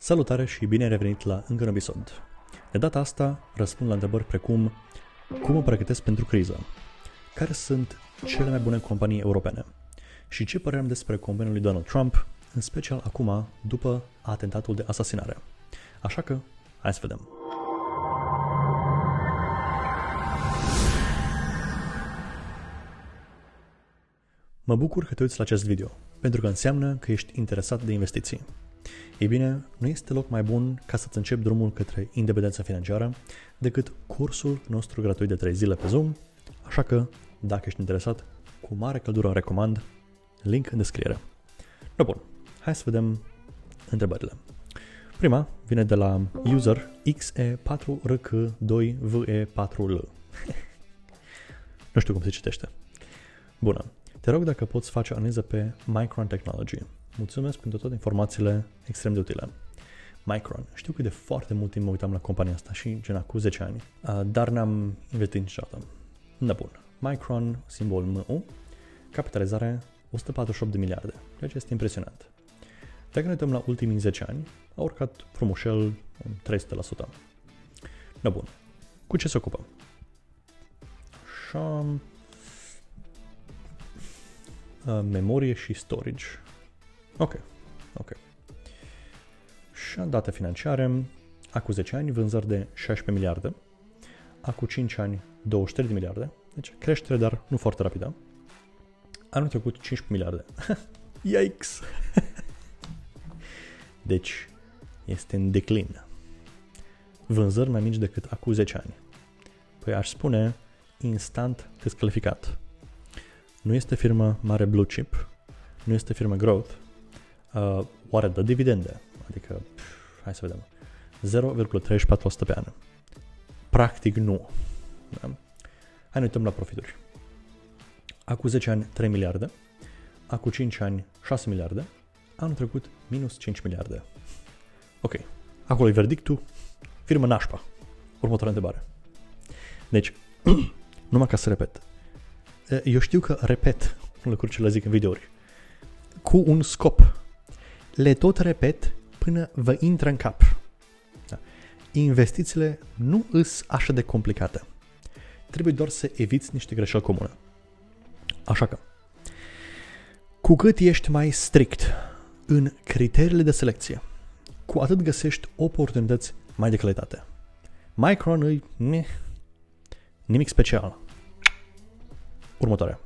Salutare și bine ai revenit la încă un episod. De data asta răspund la întrebări precum: cum mă pregătesc pentru criză? Care sunt cele mai bune companii europene? Și ce părere am despre compania lui Donald Trump, în special acum, după atentatul de asasinare? Așa că, hai să vedem. Mă bucur că te uiți la acest video, pentru că înseamnă că ești interesat de investiții. Ei bine, nu este loc mai bun ca să-ți începi drumul către independența financiară decât cursul nostru gratuit de 3 zile pe Zoom, așa că, dacă ești interesat, cu mare căldură recomand, link în descriere. No, bun, hai să vedem întrebările. Prima vine de la user xe4rk2ve4l. Nu știu cum se citește. Bună. Te rog dacă poți face analiză pe Micron Technology. Mulțumesc pentru toate informațiile extrem de utile. Micron. Știu că de foarte mult timp mă uitam la compania asta și gen acum 10 ani, dar n-am investit niciodată. Da, bun. Micron, simbol MU, capitalizare 148 de miliarde, ceea ce este impresionant. Dacă ne uităm la ultimii 10 ani, a urcat frumușel 300%. Da, bun. Cu ce se ocupă? Așa... memorie și storage. Ok. Și date financiare, acum 10 ani vânzări de 16 miliarde, acum 5 ani 23 de miliarde, deci creștere, dar nu foarte rapidă. Anul trecut 15 miliarde. Yikes! Deci este în declin. Vânzări mai mici decât acum 10 ani. Păi aș spune instant descalificat. Nu este firmă mare blue chip, nu este firmă growth, oare dă dividende? Adică, hai să vedem, 0,34% pe an. Practic nu. Da? Hai ne uităm la profituri. Acum 10 ani 3 miliarde, acum 5 ani 6 miliarde, anul trecut minus 5 miliarde. Ok, acolo e verdictul, firmă nașpa. Următoarea întrebare. Deci, numai ca să repet, eu știu că repet lucruri ce le zic în videouri cu un scop. Le tot repet până vă intră în cap. Da. Investițiile nu îs așa de complicate. Trebuie doar să eviți niște greșeli comune. Așa că, cu cât ești mai strict în criteriile de selecție, cu atât găsești oportunități mai de calitate. Micron e nimic special. Următoarea.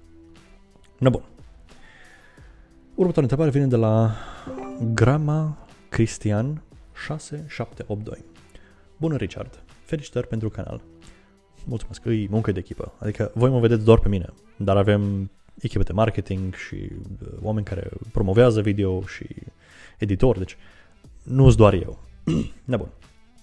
Na bun. Următoarea întrebare vine de la Grama Cristian 6782. Bună, Richard. Felicitări pentru canal. Mulțumesc, e muncă de echipă. Adică voi mă vedeți doar pe mine, dar avem echipă de marketing și oameni care promovează video și editori, deci nu-s doar eu. Na bun.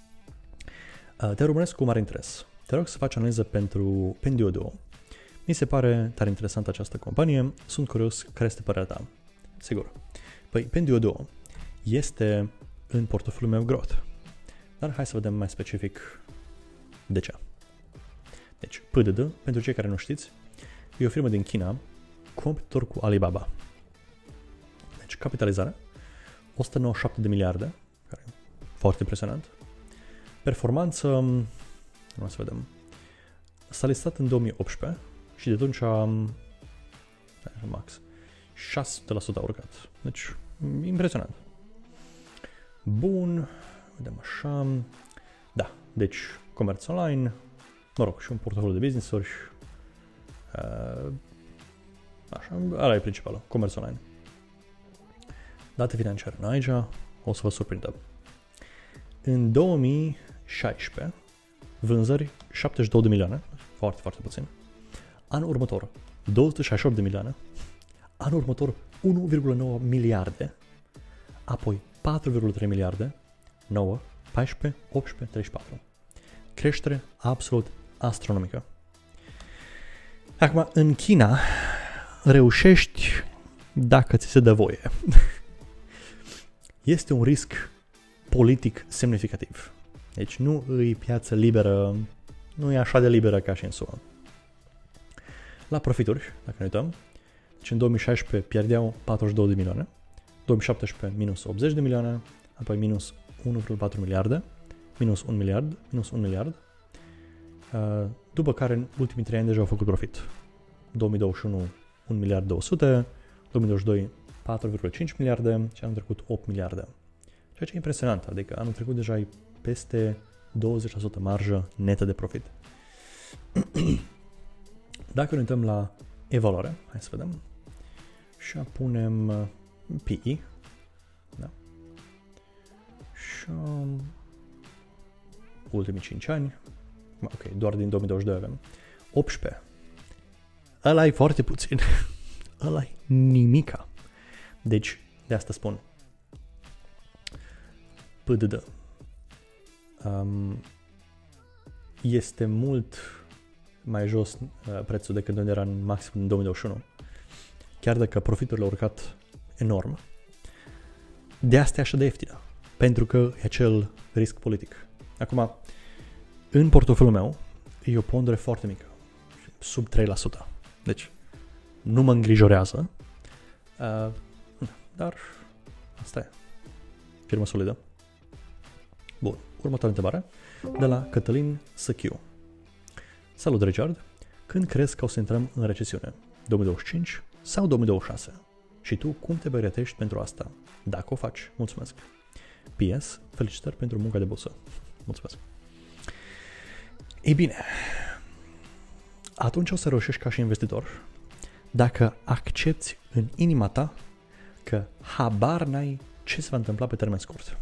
Te urmăresc cu mare interes. Te rog să faci analiză pentru Pinduoduo. Mi se pare tare interesantă această companie, sunt curios care este părerea ta. Sigur. Păi Pinduoduo este în portofoliul meu growth. Dar hai să vedem mai specific de ce. Deci, PDD, pentru cei care nu știți, e o firmă din China, competitor cu Alibaba. Deci, capitalizare, 197 de miliarde, care e foarte impresionant. Performanță, nu să vedem, s-a listat în 2018 și de atunci max 600% a urcat. Deci, impresionant. Bun, vedem așa. Da, deci, comerț online, mă rog, și un portofoliu de business-uri. Așa, ăla e principalul, comerț online. Date financiare în aici, o să vă surprindă. În 2016, vânzări 72 de milioane, foarte, foarte puțin. Anul următor, 268 de milioane. Anul următor, 1,9 miliarde. Apoi, 4,3 miliarde. 9, 14, 18, 34. Creștere absolut astronomică. Acum, în China, reușești dacă ți se dă voie. Este un risc politic semnificativ. Deci nu e piață liberă, nu e așa de liberă ca și în SUA. La profituri, dacă ne uităm, deci în 2016 pierdeau 42 de milioane, 2017 minus 80 de milioane, apoi minus 1,4 miliarde, minus 1 miliard, minus 1 miliard, după care în ultimii 3 ani deja au făcut profit. 2021 1 miliard 200, 2022 4,5 miliarde și anul trecut 8 miliarde. Ceea ce e impresionant, adică anul trecut deja e peste 20% marjă netă de profit. Dacă ne uităm la evaluare, hai să vedem, și punem PE, da? Și ultimii 5 ani, ok, doar din 2022 avem 18. Ăla e foarte puțin, ăla e nimica. Deci, de asta spun, PDD este mult mai jos prețul decât unde era în maxim în 2021. Chiar dacă profiturile au urcat enorm, de asta e așa de ieftină, pentru că e acel risc politic. Acum, în portofoliul meu e o pondere foarte mică, sub 3%. Deci, nu mă îngrijorează, dar asta e. Firmă solidă. Bun, următoarea întrebare de la Cătălin Săchiu. Salut, Richard! Când crezi că o să intrăm în recesiune? 2025 sau 2026? Și tu cum te pregătești pentru asta? Dacă o faci, mulțumesc! PS, felicitări pentru munca de bursă. Mulțumesc! Ei bine, atunci o să reușești ca și investitor dacă accepti în inima ta că habar n-ai ce se va întâmpla pe termen scurt.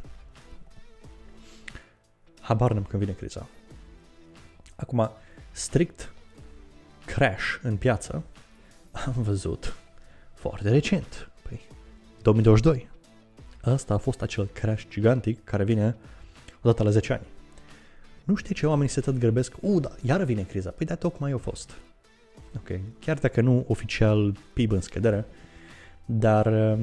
Habar n-am când vine criza. Acum, strict crash în piață am văzut foarte recent. Păi, 2022. Ăsta a fost acel crash gigantic care vine odată la 10 ani. Nu știu ce oamenii se tot grăbesc. Da, iară vine criza. Păi da, tocmai a fost. Ok, chiar dacă nu oficial PIB în scădere, dar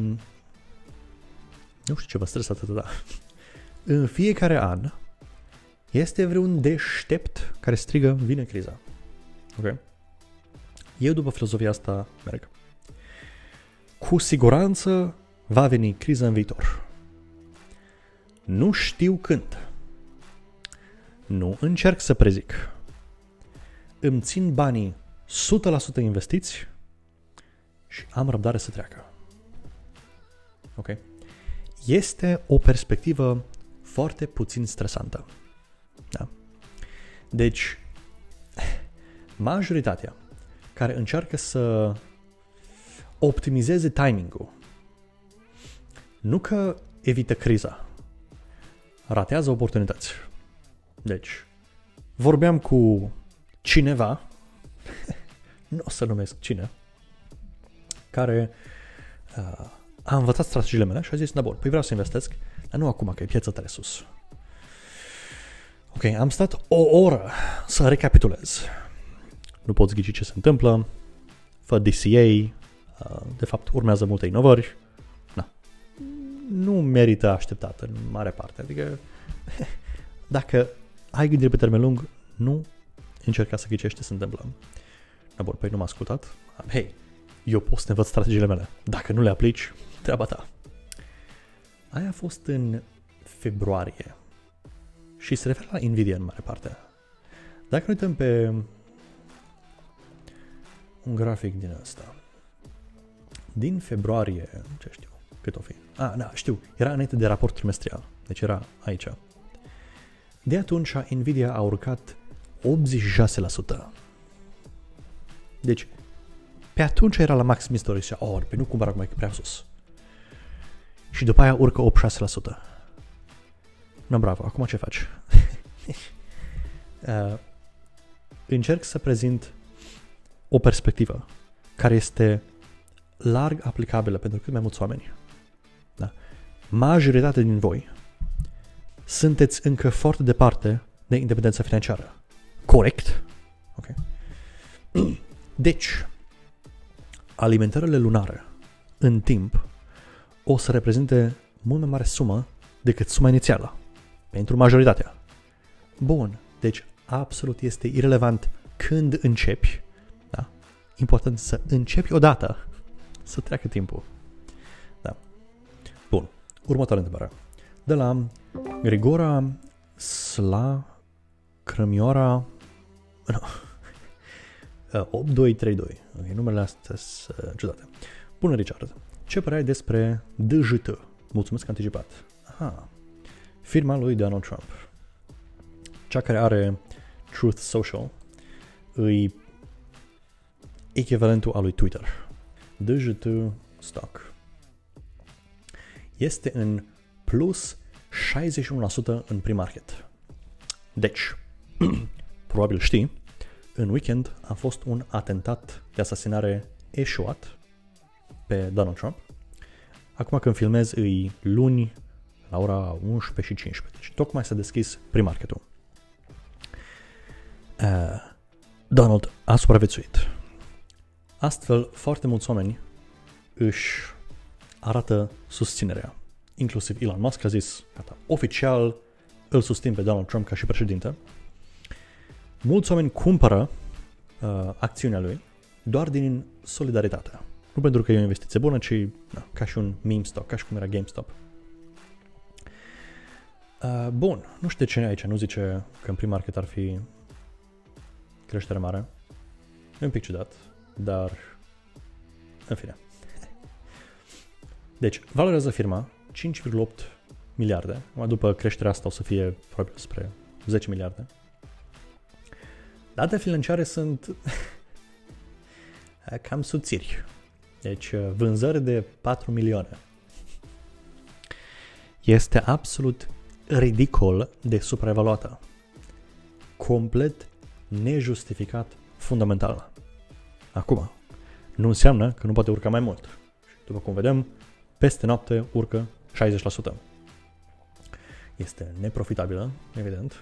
nu știu ce vă stresă atât, da. În fiecare an este vreun deștept care strigă, vine criza. Ok? Eu după filozofia asta merg. Cu siguranță va veni criza în viitor. Nu știu când. Nu încerc să prezic. Îmi țin banii 100% investiți și am răbdare să treacă. Ok? Este o perspectivă foarte puțin stresantă. Da? Deci, majoritatea care încearcă să optimizeze timing-ul, nu că evită criza, ratează oportunități. Deci, vorbeam cu cineva, nu o să numesc cine, care a învățat strategiile mele și a zis, da bun, păi vreau să investesc, dar nu acum, că e piața tare sus. Ok, am stat o oră să recapitulez. Nu poți ghici ce se întâmplă, fă DCA, de fapt urmează multe inovări. Na. Nu merită așteptat în mare parte, adică dacă ai gândire pe termen lung, nu încerca să ghicești ce se întâmplă. Da, bun, păi nu m-a ascultat. Hei, eu pot să te învăț strategiile mele. Dacă nu le aplici, treaba ta. Aia a fost în februarie. Și se referă la Nvidia în mare parte. Dacă ne uităm pe un grafic din ăsta, din februarie, ce știu, cât o fi? Da, știu, era înainte de raport trimestrial. Deci era aici. De atunci, Nvidia a urcat 86%. Deci, pe atunci era la maxim istoric și pe nu cumpăra acum, e prea sus. Și după aia urcă 86%. No, bravo, acum ce faci? Încerc să prezint o perspectivă care este larg aplicabilă pentru cât mai mulți oameni. Da? Majoritatea din voi sunteți încă foarte departe de independența financiară. Corect? Ok. Deci, alimentările lunare în timp o să reprezinte mult mai mare sumă decât suma inițială. Pentru majoritatea. Bun. Deci, absolut este irelevant când începi. Da? Important să începi odată. Să treacă timpul. Da. Bun. Următoarea întrebare. de la Grigora Crămioara 8232. Okay, numele astea sunt ciudate. Bună, Richard. Ce părere ai despre DJT? Mulțumesc anticipat. Aha. Firma lui Donald Trump. Cea care are Truth Social îi echivalentul al lui Twitter. DJT stock este în plus 61% în pre-market. Deci, probabil știi, în weekend a fost un atentat de asasinare eșuat pe Donald Trump. Acum când filmez îi luni la ora 11:15. Deci tocmai s-a deschis pre-marketul. Donald a supraviețuit. Astfel, foarte mulți oameni își arată susținerea. Inclusiv Elon Musk a zis, gata, oficial îl susțin pe Donald Trump ca și președinte. Mulți oameni cumpără acțiunea lui doar din solidaritate. Nu pentru că e o investiție bună, ci ca și un meme stock, ca și cum era GameStop. Bun, nu știu de ce aici nu zice că în pre-market ar fi creștere mare. E un pic ciudat, dar în fine. Deci, valorează firma 5,8 miliarde. După creșterea asta o să fie probabil spre 10 miliarde. Datele financiare sunt cam subțiri. Deci, vânzări de 4 milioane. Este absolut ridicol de supraevaluată. Complet nejustificat fundamental. Acum, nu înseamnă că nu poate urca mai mult. Și după cum vedem, peste noapte urcă 60%. Este neprofitabilă, evident.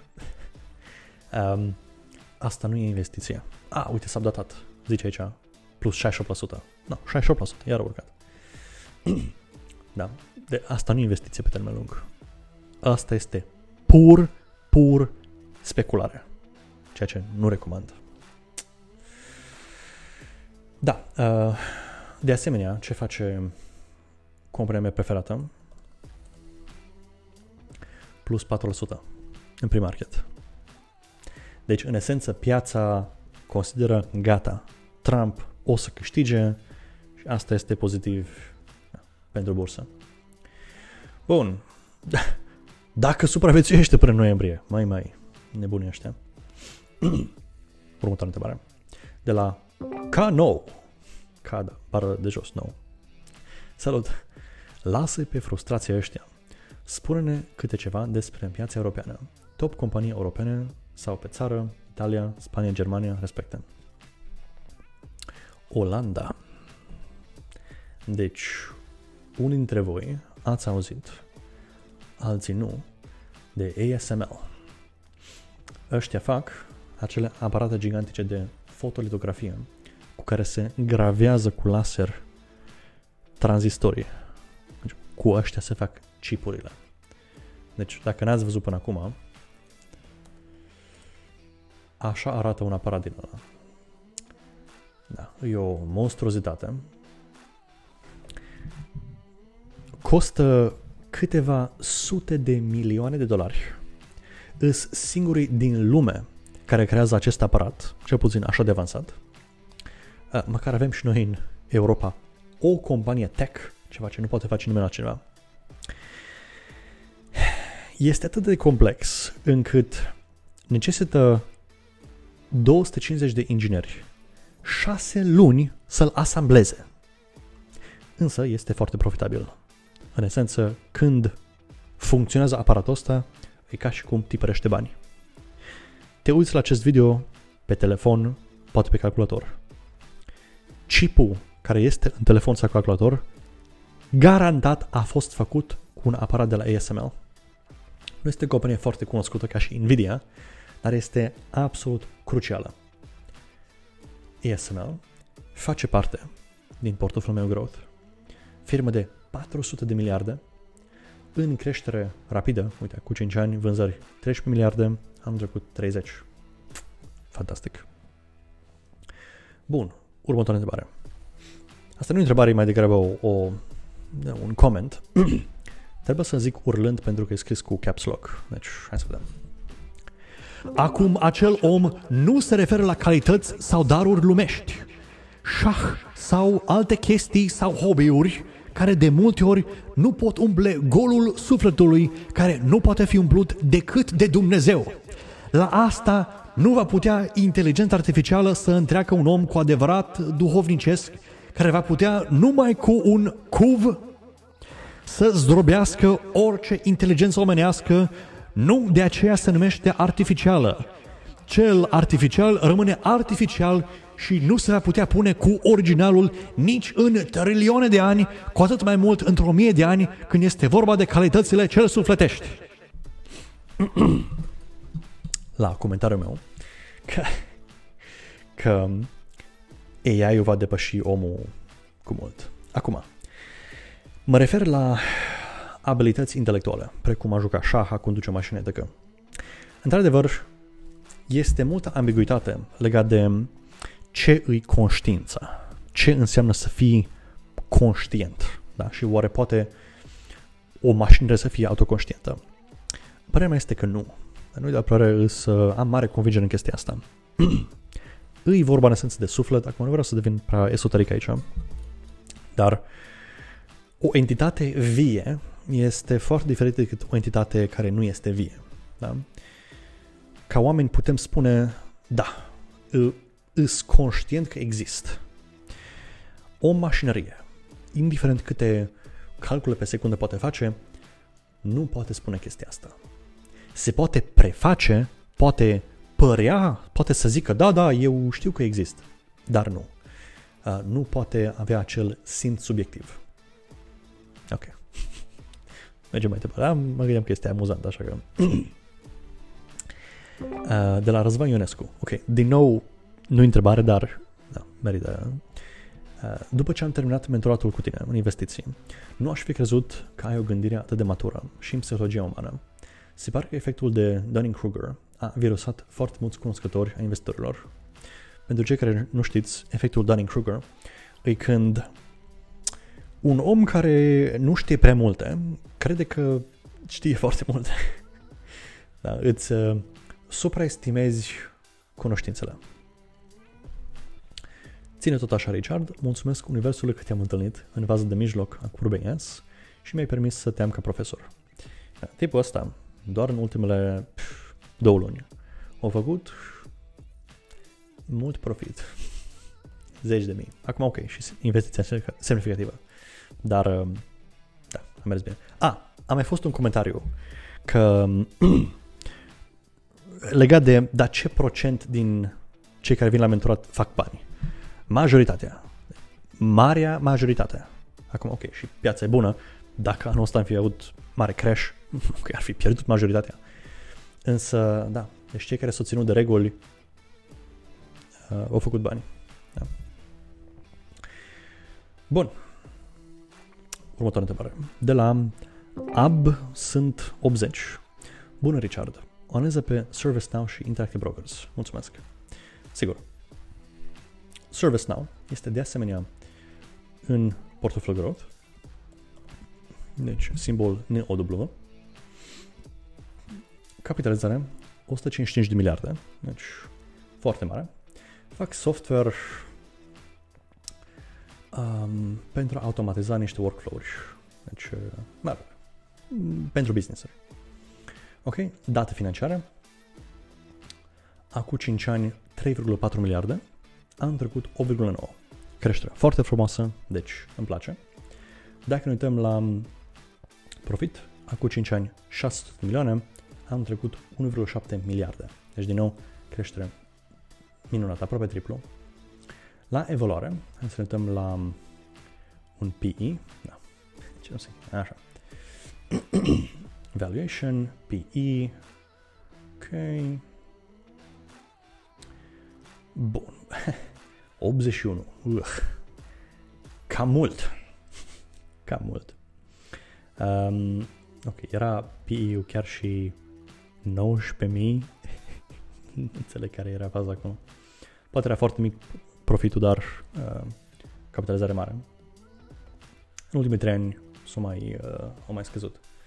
Asta nu e investiție. Uite, s-a datat. Zice aici, plus 68%. Nu, 68%, iar a urcat. Da, asta nu e investiție pe termen lung. Asta este pur speculare. Ceea ce nu recomand. Da, de asemenea, ce face compania mea preferată? Plus 4% în pre-market. Deci, în esență, piața consideră gata. Trump o să câștige și asta este pozitiv pentru bursă. Bun. Dacă supraviețuiește până în noiembrie, mai nebunii ăștia. Următoarea întrebare. De la Cada, bară de jos, nou. Salut! Lasă pe frustrația ăștia. Spune-ne câte ceva despre piața europeană. Top companii europene sau pe țară, Italia, Spania, Germania, respecte. Olanda. Deci, unii dintre voi ați auzit, alții nu, de ASML. Ăștia fac acele aparate gigantice de fotolitografie cu care se gravează cu laser tranzistorii. Deci, cu ăștia se fac chipurile. Deci, dacă n-ați văzut până acum, așa arată un aparat din ăla. Da, e o monstruozitate. Costă câteva sute de milioane de dolari. Îs singurii din lume care creează acest aparat, cel puțin așa de avansat. Măcar avem și noi în Europa o companie tech, ceva ce nu poate face nimeni altcineva. Este atât de complex încât necesită 250 de ingineri, 6 luni să-l asambleze. Însă este foarte profitabil. În esență, când funcționează aparatul ăsta, e ca și cum tipărește bani. Te uiți la acest video pe telefon, poate pe calculator. Chipul care este în telefon sau calculator, garantat a fost făcut cu un aparat de la ASML. Nu este o companie foarte cunoscută ca și Nvidia, dar este absolut crucială. ASML face parte din portofoliul meu growth, firmă de 400 de miliarde, în creștere rapidă, uite, cu 5 ani, vânzări 13 miliarde, anul trecut 30. Fantastic. Bun, următoarea întrebare. Asta nu e întrebare, mai degrabă un comment. Trebuie să zic urlând pentru că e scris cu caps lock. Deci, hai să vedem. Acum, acel om nu se referă la calități sau daruri lumești, șah sau alte chestii sau hobby-uri care de multe ori nu pot umple golul sufletului care nu poate fi umplut decât de Dumnezeu. La asta nu va putea inteligența artificială să întreacă un om cu adevărat duhovnicesc care va putea numai cu un cuv să zdrobească orice inteligență omenească. Nu de aceea se numește artificială. Cel artificial rămâne artificial și nu se va putea pune cu originalul nici în trilioane de ani, cu atât mai mult într-o 1000 de ani, când este vorba de calitățile cel sufletești. La comentariul meu că AI-ul va depăși omul cu mult. Acum, mă refer la abilități intelectuale, precum a juca șah, a conduce mașini, etc. Într-adevăr, este multă ambiguitate legat de ce îi conștiința, ce înseamnă să fii conștient, da? Și oare poate o mașină să fie autoconștientă? Părerea mea este că nu. Dar nu-i de părere să am mare convingere în chestia asta. Îi vorba în esență de suflet, acum nu vreau să devin prea esoteric aici, dar o entitate vie este foarte diferită decât o entitate care nu este vie. Da? Ca oameni putem spune, da, îs conștient că există. O mașinărie, indiferent câte calcule pe secundă poate face, nu poate spune chestia asta. Se poate preface, poate părea, poate să zică, da, eu știu că există, dar nu. Nu poate avea acel simț subiectiv. Ok. Mergem mai departe. Mă gândeam că este amuzant, așa că... De la Răzvan Ionescu. Ok, din nou, nu întrebare, dar da, merită. După ce am terminat mentoratul cu tine în investiții, nu aș fi crezut că ai o gândire atât de matură și în psihologia umană. Se pare că efectul de Dunning-Kruger a virusat foarte mulți cunoscători a investitorilor. Pentru cei care nu știți, efectul Dunning-Kruger e când un om care nu știe prea multe crede că știe foarte multe. Da, îți supraestimezi cunoștințele. Ține tot așa, Richard, mulțumesc universului că te-am întâlnit în vaza de mijloc a curbei S și mi-ai permis să te am ca profesor. Tipul ăsta, doar în ultimele 2 luni, a făcut mult profit. 10.000. Acum ok, și investiția semnificativă. Dar, da, a mers bine. A mai fost un comentariu că legat de, dar ce procent din cei care vin la mentorat fac bani? Majoritatea. Marea majoritate. Acum, ok, și piața e bună. Dacă anul ăsta am fi avut mare crash, ok, ar fi pierdut majoritatea. Însă, da, deci cei care s-au ținut de reguli au făcut bani. Da. Bun. Următoarea întrebare. De la AB sunt 80. Bună, Richard. O analiză pe ServiceNow și Interactive Brokers. Mulțumesc. Sigur. ServiceNow este de asemenea în portofoliul growth. Deci, simbol NOW. Capitalizare 155 de miliarde. Deci, foarte mare. Fac software pentru a automatiza niște workflow-uri. Deci, pentru business-uri. Ok, date financiare. Acum 5 ani 3,4 miliarde. Anul trecut 8,9. Creștere foarte frumoasă, deci îmi place. Dacă ne uităm la profit, acum 5 ani 600 de milioane, anul trecut 1,7 miliarde. Deci din nou creștere minunată, aproape triplu. La evaluare, hai să ne uităm la un PE. Da. Ce nu se așa. Valuation, PE. Ok. Bun. 81. Cam mult. Cam mult. Ok, era PE-ul chiar și 19.000. Nu înțeleg care era faza acolo. Poate era foarte mic profitul, dar capitalizare mare. În ultimii 3 ani au mai scăzut.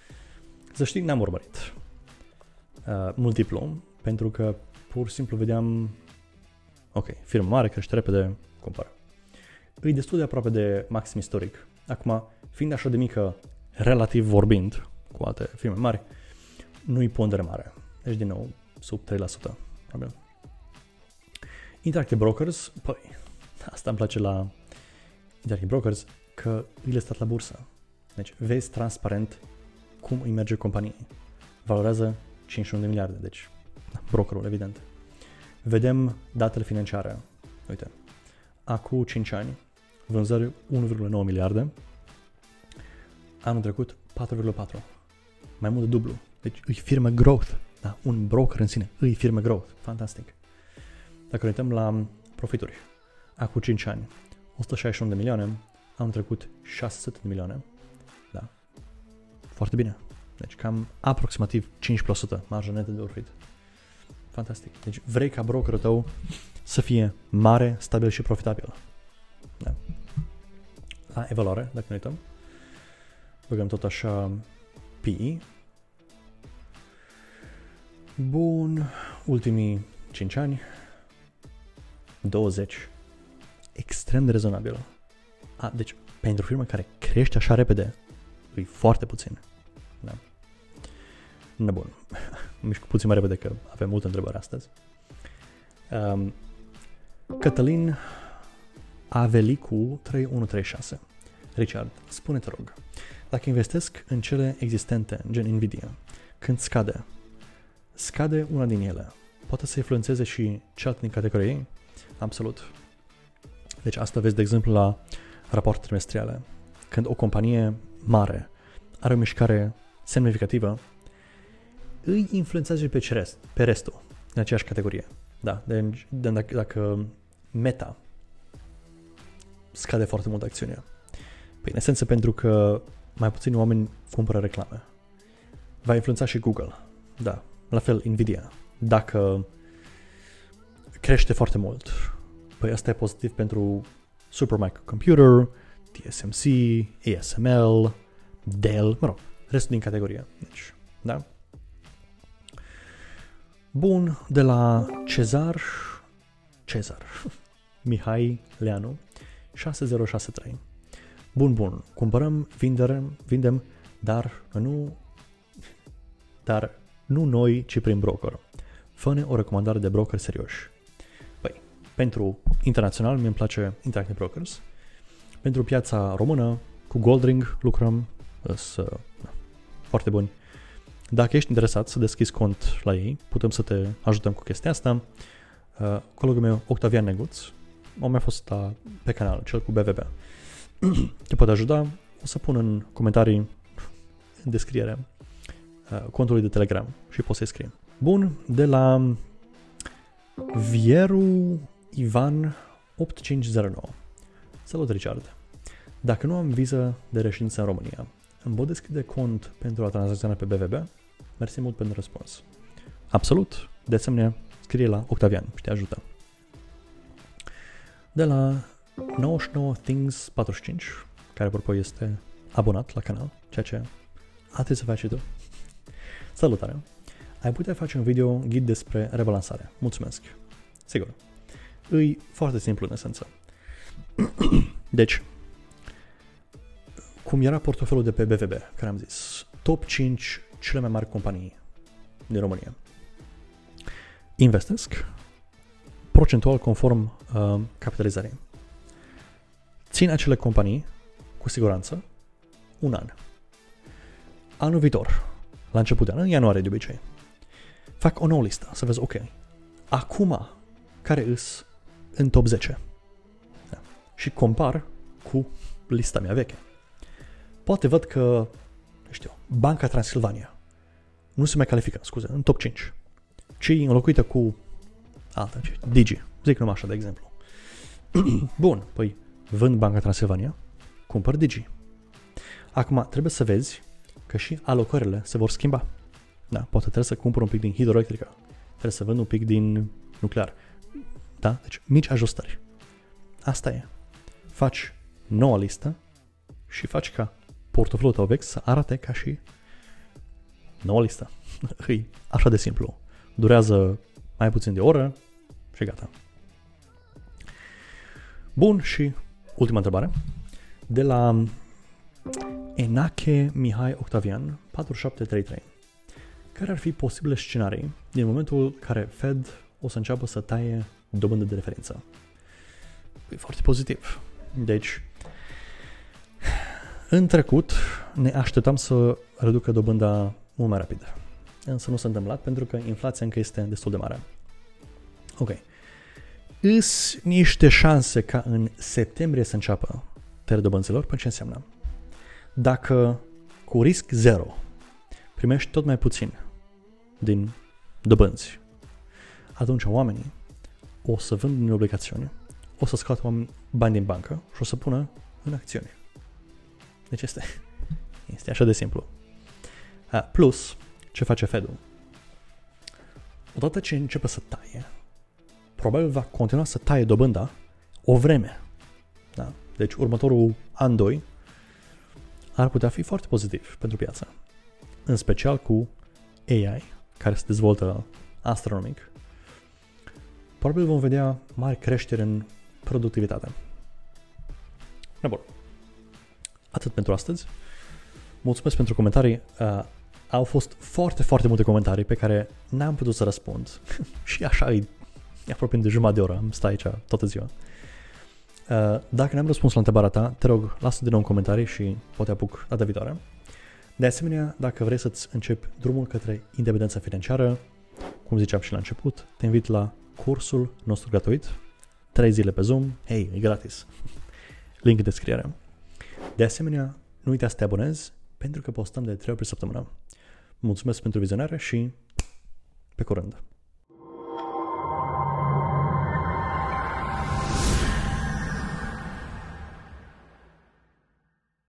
Să știi, n-am urmărit multiplu, pentru că pur și simplu vedeam, ok, firmă mare, crește repede, cumpăr. E destul de aproape de maxim istoric. Acum, fiind așa de mică, relativ vorbind, cu alte firme mari, nu-i pondere mare. Deci, din nou, sub 3%. Probabil. Interactive Brokers, păi, asta îmi place la Interactive Brokers, că îi le stat la bursă. Deci, vezi transparent cum îi merge companiei. Valorează 51 de miliarde, deci, brokerul, evident. Vedem datele financiare. Uite, acum 5 ani, vânzări 1,9 miliarde, anul trecut 4,4. Mai mult de dublu. Deci îi firmă growth. Da, un broker în sine, îi firmă growth. Fantastic. Dacă ne uităm la profituri, acum 5 ani, 161 de milioane, anul trecut 600 de milioane. Da. Foarte bine. Deci cam aproximativ 5% marjă netă de profit. Fantastic. Deci vrei ca brokerul tău să fie mare, stabil și profitabil. Da. La evaluare, dacă ne uităm, băgăm tot așa PE. Bun, ultimii 5 ani, 20, extrem de rezonabil. Deci, pentru o firmă care crește așa repede, e foarte puțin. Da. Bun, mișc puțin mai repede că avem multe întrebări astăzi. Cătălin Avelicu 3136. Richard, spune-te rog, dacă investesc în cele existente, gen Nvidia, când scade una din ele, poate să influențeze și cealaltă din categoria ei? Absolut. Deci asta vezi, de exemplu, la rapoarte trimestriale. Când o companie mare are o mișcare semnificativă, îi influențează pe restul în aceeași categorie. Da, dacă Meta scade foarte mult acțiunea, păi, în esență pentru că mai puțini oameni cumpără reclame. Va influența și Google. Da, la fel Nvidia. Dacă crește foarte mult, păi asta e pozitiv pentru Supermicro Computer, TSMC, ASML, Dell, mă rog, restul din categorie. Deci, da? Bun, de la Cezar Mihai Leanu 6063. Bun, cumpărăm, vindem, dar nu noi, ci prin broker. Fă-ne o recomandare de broker serioși. Păi, pentru internațional, mie îmi place Interactive Brokers. Pentru piața română, cu Goldring lucrăm, sunt foarte buni. Dacă ești interesat să deschizi cont la ei, putem să te ajutăm cu chestia asta. Colegul meu, Octavian Neguț, a mai fost pe canal, cel cu BVB. Te poate ajuta. O să pun în comentarii, în descriere, contului de Telegram și poți să-i scrii. Bun, de la Vieru Ivan 8509. Salut, Richard. Dacă nu am viză de reședință în România, îmi pot deschide cont pentru a tranzacționa pe BVB? Mersi mult pentru răspuns. Absolut. De asemenea, scrie la Octavian și te ajută. De la 99 Things 45, care apropo este abonat la canal, ceea ce trebuie să faci și tu. Salutare! Ai putea face un video ghid despre rebalansare. Mulțumesc! Sigur. E foarte simplu în esență. Deci, cum era portofelul de pe BVB, care am zis, top 5 cele mai mari companii din România. Investesc procentual conform capitalizării. Țin acele companii cu siguranță un an. Anul viitor, la început de an, în ianuarie de obicei, fac o nouă listă să vezi, ok, acum care îs în top 10? Da. Și compar cu lista mea veche. Poate văd că, Banca Transilvania nu se mai califică, în top 5, ci înlocuită cu alta, Digi, zic numai așa de exemplu. Bun, păi vând Banca Transilvania, cumpăr Digi. Acum trebuie să vezi că și alocările se vor schimba. Da, poate trebuie să cumpăr un pic din hidroelectrică, trebuie să vând un pic din nuclear. Da, deci mici ajustări. Asta e. Faci noua listă și faci ca portofelul tău vechi să arate ca și Nouă listă. E așa de simplu. Durează mai puțin de o oră și gata. Bun, și ultima întrebare. De la Enache Mihai Octavian, 4733. Care ar fi posibile scenarii din momentul în care Fed o să înceapă să taie dobândă de referință? E foarte pozitiv. Deci, în trecut ne așteptam să reducă dobânda mult mai rapid. Însă nu s-a întâmplat pentru că inflația încă este destul de mare. Ok. Îs niște șanse ca în septembrie să înceapă tăierea dobânzilor. Păi ce înseamnă? Dacă cu risc zero primești tot mai puțin din dobânzi, atunci oamenii o să vând din obligațiuni, o să scoată bani din bancă și o să pună în acțiuni. Deci este așa de simplu. Plus, ce face Fed-ul? Odată ce începe să taie, probabil va continua să taie dobânda o vreme. Da? Deci următorul an, 2 ar putea fi foarte pozitiv pentru piață. În special cu AI, care se dezvoltă astronomic. Probabil vom vedea mari creșteri în productivitate. Bun. Atât pentru astăzi. Mulțumesc pentru comentarii. Au fost foarte, foarte multe comentarii pe care n-am putut să răspund. Și așa e aproape de jumătate de oră. Am stat aici toată ziua. Dacă n-am răspuns la întrebarea ta, te rog, lasă din nou un comentarii și poate apuc data viitoare. De asemenea, dacă vrei să-ți începi drumul către independența financiară, cum ziceam și la început, te invit la cursul nostru gratuit, 3 zile pe Zoom, hei, e gratis. Link în descriere. De asemenea, nu uita să te abonezi, pentru că postăm de 3 ori pe săptămână. Mulțumesc pentru vizionare și pe curând!